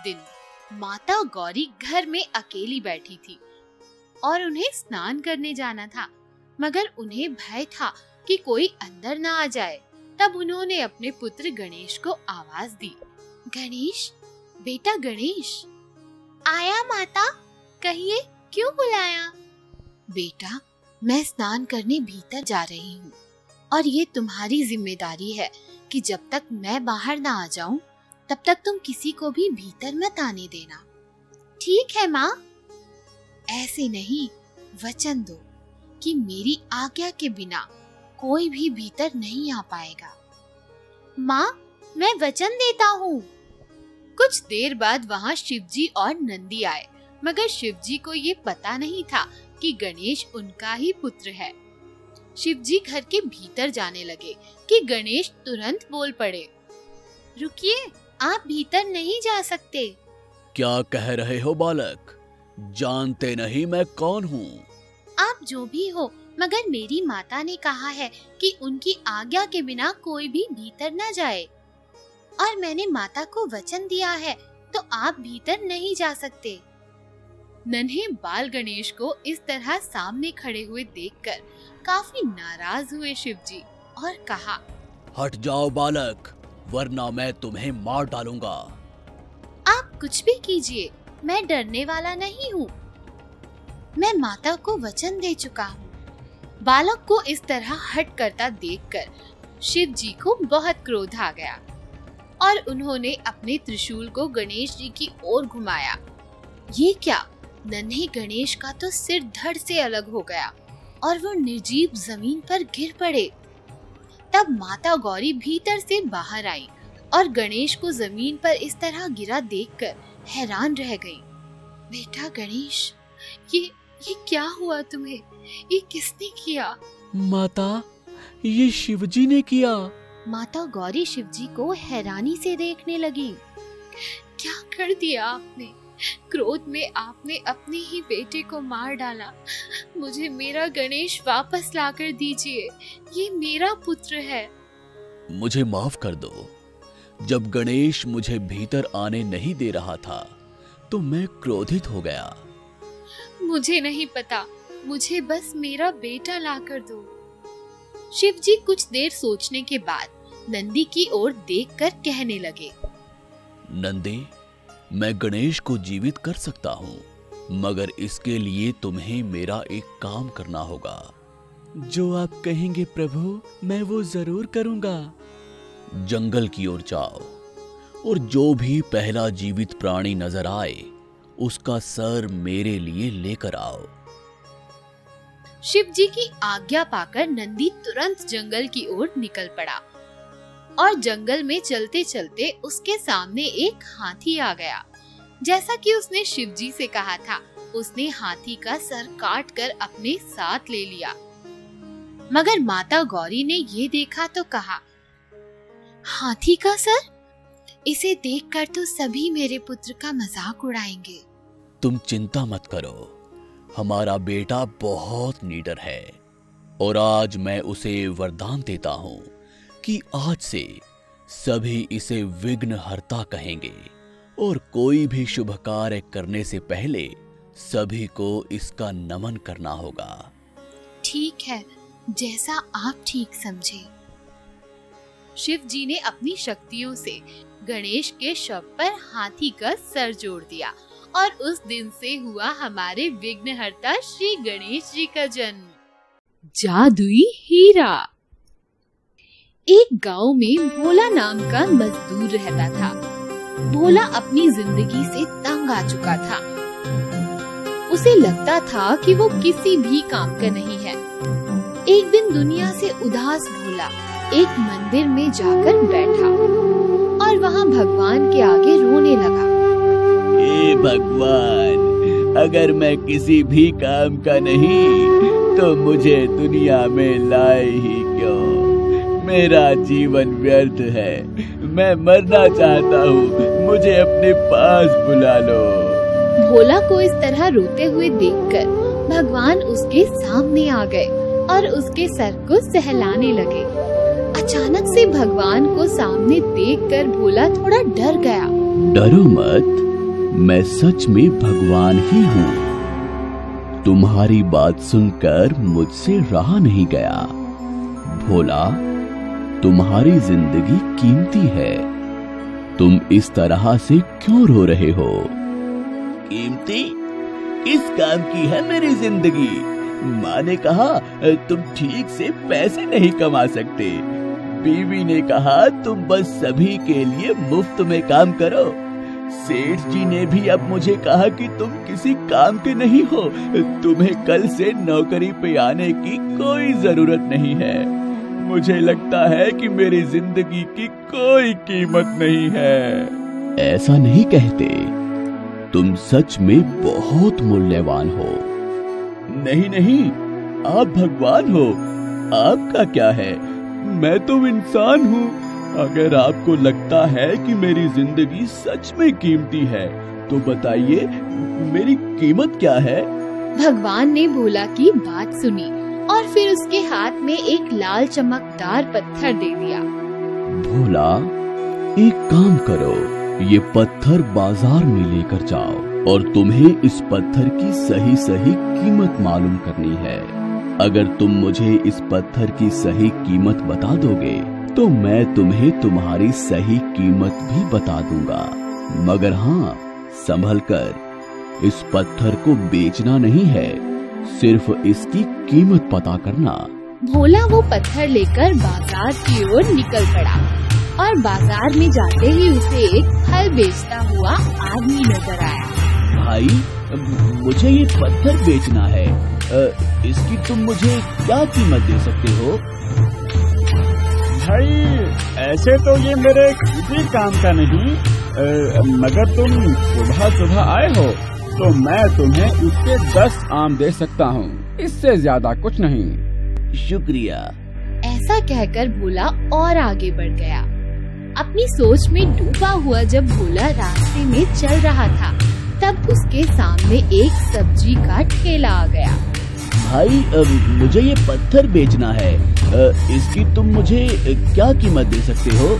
दिन माता गौरी घर में अकेली बैठी थी और उन्हें स्नान करने जाना था, मगर उन्हें भय था कि कोई अंदर ना आ जाए। तब उन्होंने अपने पुत्र गणेश को आवाज दी, गणेश, बेटा गणेश। आया माता, कहिए क्यों बुलाया? बेटा, मैं स्नान करने भीतर जा रही हूँ और ये तुम्हारी जिम्मेदारी है कि जब तक मैं बाहर ना आ जाऊं तब तक तुम किसी को भी भीतर मत आने देना। ठीक है माँ। ऐसे नहीं, वचन दो कि मेरी आज्ञा के बिना कोई भी भीतर नहीं आ पाएगा। माँ, मैं वचन देता हूँ। कुछ देर बाद वहाँ शिवजी और नंदी आए, मगर शिवजी को ये पता नहीं था कि गणेश उनका ही पुत्र है। शिवजी घर के भीतर जाने लगे कि गणेश तुरंत बोल पड़े, रुकिए, आप भीतर नहीं जा सकते। क्या कह रहे हो बालक? जानते नहीं मैं कौन हूँ? आप जो भी हो, मगर मेरी माता ने कहा है कि उनकी आज्ञा के बिना कोई भी भीतर न जाए, और मैंने माता को वचन दिया है, तो आप भीतर नहीं जा सकते। नन्हे बाल गणेश को इस तरह सामने खड़े हुए देखकर काफी नाराज हुए शिवजी और कहा, हट जाओ बालक, वरना मैं तुम्हें मार डालूंगा। आप कुछ भी कीजिए, मैं डरने वाला नहीं हूँ। मैं माता को वचन दे चुका हूँ। बालक को इस तरह हट करता देखकर शिवजी को बहुत क्रोध आ गया और उन्होंने अपने त्रिशूल को गणेश जी की ओर घुमाया। ये क्या, नन्हे गणेश का तो सिर धड़ से अलग हो गया और वो निर्जीव जमीन पर गिर पड़े। तब माता गौरी भीतर से बाहर आई और गणेश को जमीन पर इस तरह गिरा देखकर हैरान रह गई। बेटा गणेश, ये क्या हुआ तुम्हें? ये किसने किया? माता, ये शिवजी ने किया। माता गौरी शिवजी को हैरानी से देखने लगी। क्या कर दिया आपने? क्रोध में आपने अपने ही बेटे को मार डाला। मुझे मेरा गणेश वापस लाकर दीजिए, ये मेरा पुत्र है। मुझे माफ कर दो। जब गणेश मुझे भीतर आने नहीं दे रहा था तो मैं क्रोधित हो गया। मुझे नहीं पता, मुझे बस मेरा बेटा लाकर दो। शिवजी कुछ देर सोचने के बाद नंदी की ओर देखकर कहने लगे, नंदी, मैं गणेश को जीवित कर सकता हूँ, मगर इसके लिए तुम्हें मेरा एक काम करना होगा। जो आप कहेंगे प्रभु, मैं वो जरूर करूँगा। जंगल की ओर जाओ और जो भी पहला जीवित प्राणी नजर आए उसका सर मेरे लिए लेकर आओ। शिवजी की आज्ञा पाकर नंदी तुरंत जंगल की ओर निकल पड़ा और जंगल में चलते चलते उसके सामने एक हाथी आ गया। जैसा कि उसने शिवजी से कहा था, उसने हाथी का सर काट कर अपने साथ ले लिया। मगर माता गौरी ने ये देखा तो कहा, हाथी का सर? इसे देखकर तो सभी मेरे पुत्र का मजाक उड़ाएंगे। तुम चिंता मत करो, हमारा बेटा बहुत निडर है और आज मैं उसे वरदान देता हूँ कि आज से सभी इसे विघ्नहर्ता कहेंगे और कोई भी शुभ कार्य करने से पहले सभी को इसका नमन करना होगा। ठीक है, जैसा आप ठीक समझे। शिव जी ने अपनी शक्तियों से गणेश के शव पर हाथी का सर जोड़ दिया और उस दिन से हुआ हमारे विघ्नहर्ता श्री गणेश जी का जन्म। जादुई हीरा। एक गांव में भोला नाम का मजदूर रहता था। भोला अपनी जिंदगी से तंग आ चुका था। उसे लगता था कि वो किसी भी काम का नहीं है। एक दिन दुनिया से उदास भोला एक मंदिर में जाकर बैठा और वहाँ भगवान के आगे रोने लगा। हे भगवान, अगर मैं किसी भी काम का नहीं तो मुझे दुनिया में लाए ही क्यों? मेरा जीवन व्यर्थ है, मैं मरना चाहता हूँ, मुझे अपने पास बुला लो। भोला को इस तरह रोते हुए देखकर भगवान उसके सामने आ गए और उसके सर को सहलाने लगे। अचानक से भगवान को सामने देखकर भोला थोड़ा डर गया। डरो मत, मैं सच में भगवान ही हूँ। तुम्हारी बात सुनकर मुझसे रहा नहीं गया। भोला, तुम्हारी जिंदगी कीमती है, तुम इस तरह से क्यों रो रहे हो? कीमती? किस काम की है मेरी जिंदगी? माँ ने कहा तुम ठीक से पैसे नहीं कमा सकते। बीवी ने कहा तुम बस सभी के लिए मुफ्त में काम करो। सेठ जी ने भी अब मुझे कहा कि तुम किसी काम के नहीं हो, तुम्हें कल से नौकरी पे आने की कोई जरूरत नहीं है। मुझे लगता है कि मेरी जिंदगी की कोई कीमत नहीं है। ऐसा नहीं कहते, तुम सच में बहुत मूल्यवान हो। नहीं नहीं, आप भगवान हो, आपका क्या है? मैं तो इंसान हूँ। अगर आपको लगता है कि मेरी जिंदगी सच में कीमती है तो बताइए मेरी कीमत क्या है? भगवान ने भोला की बात सुनी और फिर उसके हाथ में एक लाल चमकदार पत्थर दे दिया। भोला, एक काम करो, ये पत्थर बाजार में लेकर जाओ और तुम्हें इस पत्थर की सही सही कीमत मालूम करनी है। अगर तुम मुझे इस पत्थर की सही कीमत बता दोगे तो मैं तुम्हें तुम्हारी सही कीमत भी बता दूंगा। मगर हाँ, संभल कर, इस पत्थर को बेचना नहीं है, सिर्फ इसकी कीमत पता करना। भोला वो पत्थर लेकर बाजार की ओर निकल पड़ा और बाजार में जाते ही उसे एक फल बेचता हुआ आदमी नजर आया। भाई, मुझे ये पत्थर बेचना है, इसकी तुम मुझे क्या कीमत दे सकते हो? भाई, ऐसे तो ये मेरे किसी काम का नहीं, मगर तुम सुबह सुबह आए हो तो मैं तुम्हें इसके 10 आम दे सकता हूँ, इससे ज्यादा कुछ नहीं। शुक्रिया। ऐसा कहकर भोला और आगे बढ़ गया। अपनी सोच में डूबा हुआ जब भोला रास्ते में चल रहा था तब उसके सामने एक सब्जी का ठेला आ गया। भाई, मुझे ये पत्थर बेचना है, इसकी तुम मुझे क्या कीमत दे सकते हो?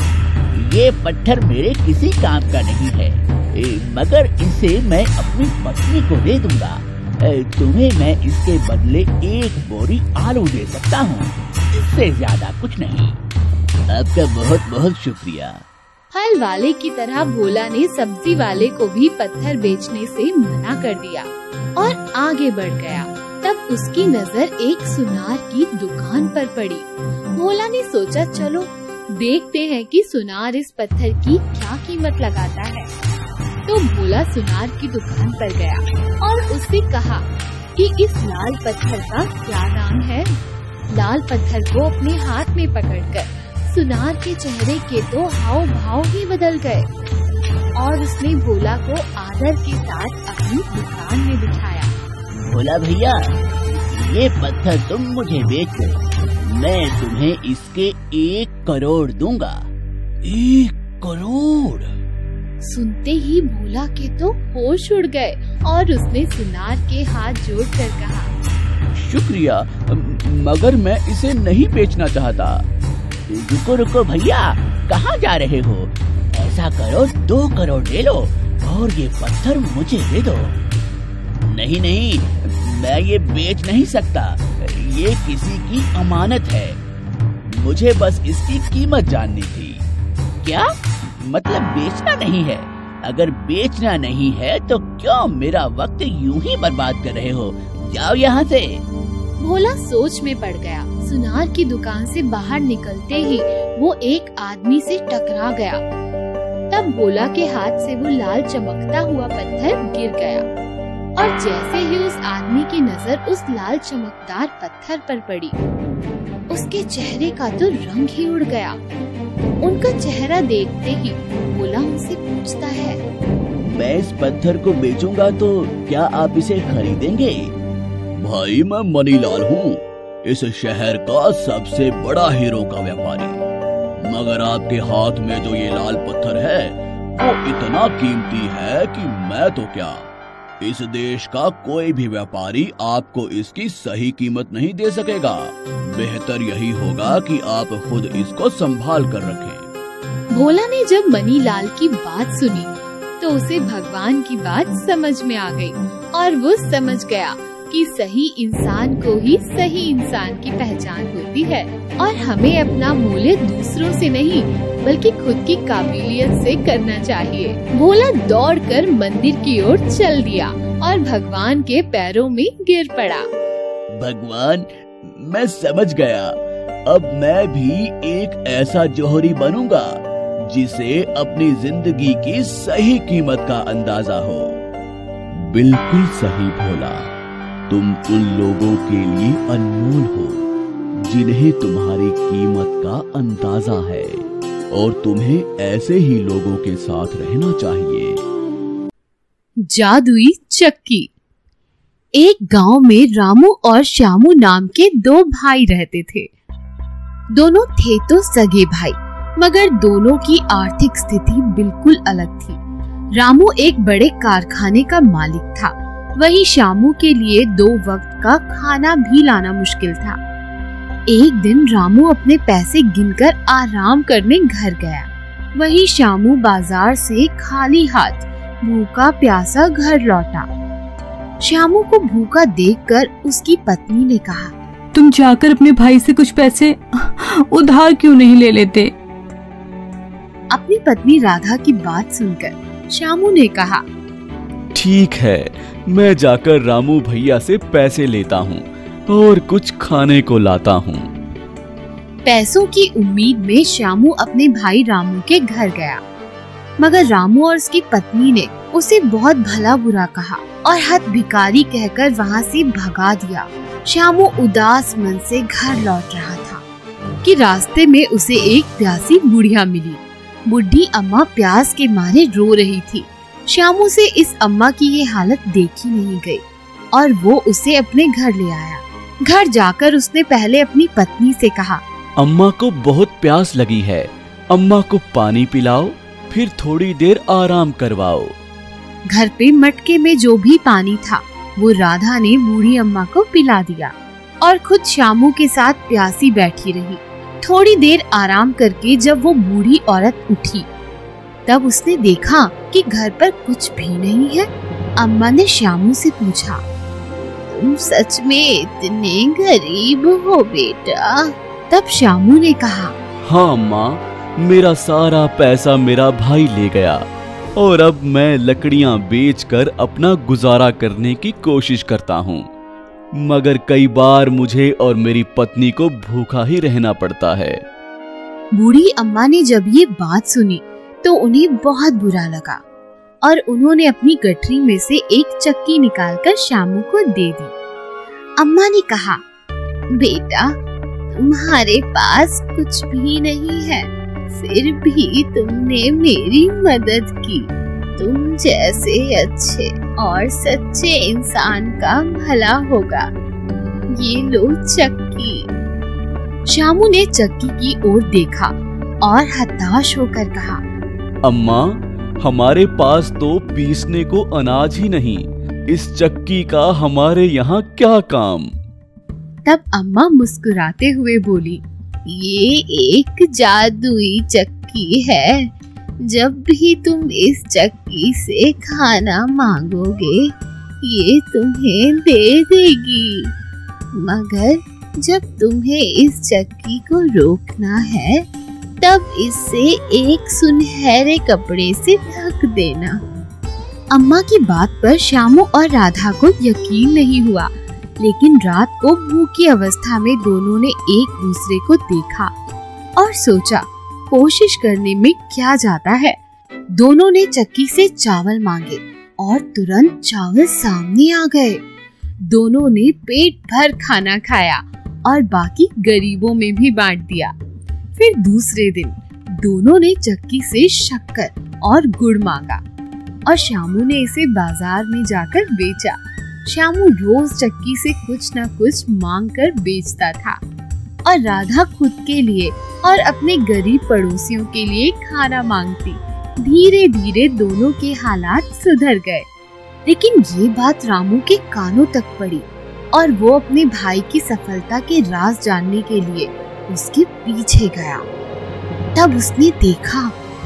ये पत्थर मेरे किसी काम का नहीं है, मगर इसे मैं अपनी पत्नी को दे दूंगा। तुम्हें मैं इसके बदले 1 बोरी आलू दे सकता हूँ, इससे ज्यादा कुछ नहीं। आपका बहुत बहुत शुक्रिया। फल वाले की तरह भोला ने सब्जी वाले को भी पत्थर बेचने से मना कर दिया और आगे बढ़ गया। तब उसकी नजर एक सुनार की दुकान पर पड़ी। भोला ने सोचा, चलो देखते हैं कि सुनार इस पत्थर की क्या कीमत लगाता है। तो भोला सुनार की दुकान पर गया और उससे कहा कि इस लाल पत्थर का क्या नाम है। लाल पत्थर को अपने हाथ में पकड़कर सुनार के चेहरे के तो हाव भाव ही बदल गए और उसने भोला को आदर के साथ अपनी दुकान में बिठाया। भोला भैया, ये पत्थर तुम मुझे बेच दो, मैं तुम्हें इसके 1 करोड़ दूंगा। 1 करोड़? सुनते ही भोला के तो होश उड़ गए और उसने सुनार के हाथ जोड़कर कहा, शुक्रिया, मगर मैं इसे नहीं बेचना चाहता। रुको रुको भैया, कहाँ जा रहे हो? ऐसा करो, 2 करोड़ ले लो और ये पत्थर मुझे दे दो। नहीं नहीं, मैं ये बेच नहीं सकता, ये किसी की अमानत है। मुझे बस इसकी कीमत जाननी थी। क्या मतलब बेचना नहीं है? अगर बेचना नहीं है तो क्यों मेरा वक्त यूं ही बर्बाद कर रहे हो? जाओ यहाँ से। भोला सोच में पड़ गया। सुनार की दुकान से बाहर निकलते ही वो एक आदमी से टकरा गया। तब भोला के हाथ से वो लाल चमकता हुआ पत्थर गिर गया और जैसे ही उस आदमी की नजर उस लाल चमकदार पत्थर पर पड़ी, उसके चेहरे का तो रंग ही उड़ गया। उनका चेहरा देखते ही भोला उनसे पूछता है, मैं इस पत्थर को बेचूंगा तो क्या आप इसे खरीदेंगे? भाई, मैं मनीलाल हूँ, इस शहर का सबसे बड़ा हीरो का व्यापारी। मगर आपके हाथ में जो ये लाल पत्थर है वो इतना कीमती है कि मैं तो क्या, इस देश का कोई भी व्यापारी आपको इसकी सही कीमत नहीं दे सकेगा। बेहतर यही होगा कि आप खुद इसको संभाल कर रखें। भोला ने जब मनीलाल की बात सुनी तो उसे भगवान की बात समझ में आ गई और वो समझ गया कि सही इंसान को ही सही इंसान की पहचान होती है और हमें अपना मूल्य दूसरों से नहीं बल्कि खुद की काबिलियत से करना चाहिए। भोला दौड़कर मंदिर की ओर चल दिया और भगवान के पैरों में गिर पड़ा। भगवान, मैं समझ गया। अब मैं भी एक ऐसा जौहरी बनूंगा जिसे अपनी जिंदगी की सही कीमत का अंदाजा हो। बिल्कुल सही भोला, तुम उन लोगों के लिए अनमोल हो जिन्हें तुम्हारी कीमत का अंदाजा है और तुम्हें ऐसे ही लोगों के साथ रहना चाहिए। जादुई चक्की। एक गांव में रामू और श्यामू नाम के दो भाई रहते थे। दोनों थे तो सगे भाई, मगर दोनों की आर्थिक स्थिति बिल्कुल अलग थी। रामू एक बड़े कारखाने का मालिक था, वहीं श्यामू के लिए 2 वक्त का खाना भी लाना मुश्किल था। एक दिन रामू अपने पैसे गिनकर आराम करने घर गया, वहीं श्यामू बाजार से खाली हाथ भूखा प्यासा घर लौटा। श्यामू को भूखा देखकर उसकी पत्नी ने कहा, तुम जाकर अपने भाई से कुछ पैसे उधार क्यों नहीं ले लेते? अपनी पत्नी राधा की बात सुनकर श्यामू ने कहा, ठीक है, मैं जाकर रामू भैया से पैसे लेता हूँ और कुछ खाने को लाता हूँ। पैसों की उम्मीद में श्यामू अपने भाई रामू के घर गया, मगर रामू और उसकी पत्नी ने उसे बहुत भला बुरा कहा और हथ भिखारी कहकर वहाँ से भगा दिया। श्यामू उदास मन से घर लौट रहा था कि रास्ते में उसे एक प्यासी बुढ़िया मिली। बुढ़ी अम्मा प्यास के मारे रो रही थी। श्यामू से इस अम्मा की ये हालत देखी नहीं गई और वो उसे अपने घर ले आया। घर जाकर उसने पहले अपनी पत्नी से कहा, अम्मा को बहुत प्यास लगी है, अम्मा को पानी पिलाओ, फिर थोड़ी देर आराम करवाओ। घर पे मटके में जो भी पानी था वो राधा ने बूढ़ी अम्मा को पिला दिया और खुद श्यामू के साथ प्यासी बैठी रही। थोड़ी देर आराम करके जब वो बूढ़ी औरत उठी तब उसने देखा कि घर पर कुछ भी नहीं है। अम्मा ने श्यामू से पूछा, तुम सच में इतने गरीब हो बेटा? तब श्यामू ने कहा, हाँ अम्मा, मेरा सारा पैसा मेरा भाई ले गया और अब मैं लकड़ियां बेचकर अपना गुजारा करने की कोशिश करता हूँ, मगर कई बार मुझे और मेरी पत्नी को भूखा ही रहना पड़ता है। बूढ़ी अम्मा ने जब ये बात सुनी तो उन्हें बहुत बुरा लगा और उन्होंने अपनी गठरी में से एक चक्की निकालकर श्यामू को दे दी। अम्मा ने कहा, बेटा, तुम्हारे पास कुछ भी नहीं है, फिर भी तुमने मेरी मदद की। तुम जैसे अच्छे और सच्चे इंसान का भला होगा। ये लो चक्की। श्यामू ने चक्की की ओर देखा और हताश होकर कहा, अम्मा, हमारे पास तो पीसने को अनाज ही नहीं, इस चक्की का हमारे यहाँ क्या काम? तब अम्मा मुस्कुराते हुए बोली, ये एक जादुई चक्की है। जब भी तुम इस चक्की से खाना मांगोगे ये तुम्हें दे देगी, मगर जब तुम्हें इस चक्की को रोकना है तब इसे एक सुनहरे कपड़े से ढक देना। अम्मा की बात पर श्यामू और राधा को यकीन नहीं हुआ, लेकिन रात को भूखी अवस्था में दोनों ने एक दूसरे को देखा और सोचा कोशिश करने में क्या जाता है। दोनों ने चक्की से चावल मांगे और तुरंत चावल सामने आ गए। दोनों ने पेट भर खाना खाया और बाकी गरीबों में भी बांट दिया। फिर दूसरे दिन दोनों ने चक्की से शक्कर और गुड़ मांगा और श्यामू ने इसे बाजार में जाकर बेचा। श्यामू रोज चक्की से कुछ न कुछ मांग कर बेचता था और राधा खुद के लिए और अपने गरीब पड़ोसियों के लिए खाना मांगती। धीरे धीरे दोनों के हालात सुधर गए, लेकिन ये बात रामू के कानों तक पड़ी और वो अपने भाई की सफलता के राज जानने के लिए उसके पीछे गया। तब उसने देखा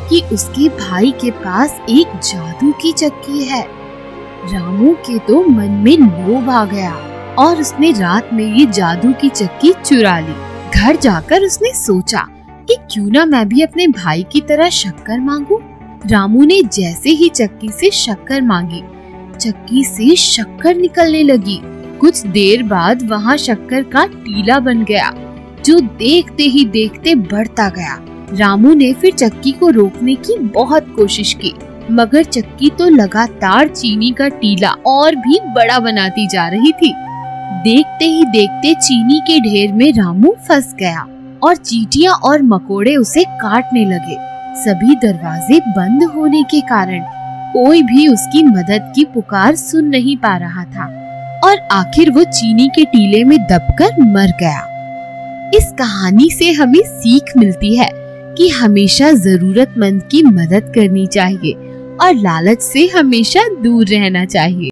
कि उसके भाई के पास एक जादू की चक्की है। रामू के तो मन में लोभ आ गया और उसने रात में ये जादू की चक्की चुरा ली। घर जाकर उसने सोचा कि क्यों ना मैं भी अपने भाई की तरह शक्कर मांगू। रामू ने जैसे ही चक्की से शक्कर मांगी, चक्की से शक्कर निकलने लगी। कुछ देर बाद वहाँ शक्कर का टीला बन गया, जो देखते ही देखते बढ़ता गया। रामू ने फिर चक्की को रोकने की बहुत कोशिश की, मगर चक्की तो लगातार चीनी का टीला और भी बड़ा बनाती जा रही थी। देखते ही देखते चीनी के ढेर में रामू फंस गया और चींटियां और मकोड़े उसे काटने लगे। सभी दरवाजे बंद होने के कारण कोई भी उसकी मदद की पुकार सुन नहीं पा रहा था और आखिर वो चीनी के टीले में दबकर मर गया। इस कहानी से हमें सीख मिलती है कि हमेशा जरूरतमंद की मदद करनी चाहिए और लालच से हमेशा दूर रहना चाहिए।